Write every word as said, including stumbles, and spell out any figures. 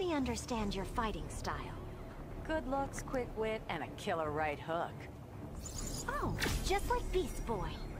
me understand your fighting style. Good looks, quick wit, and a killer right hook. Oh, just like Beast Boy.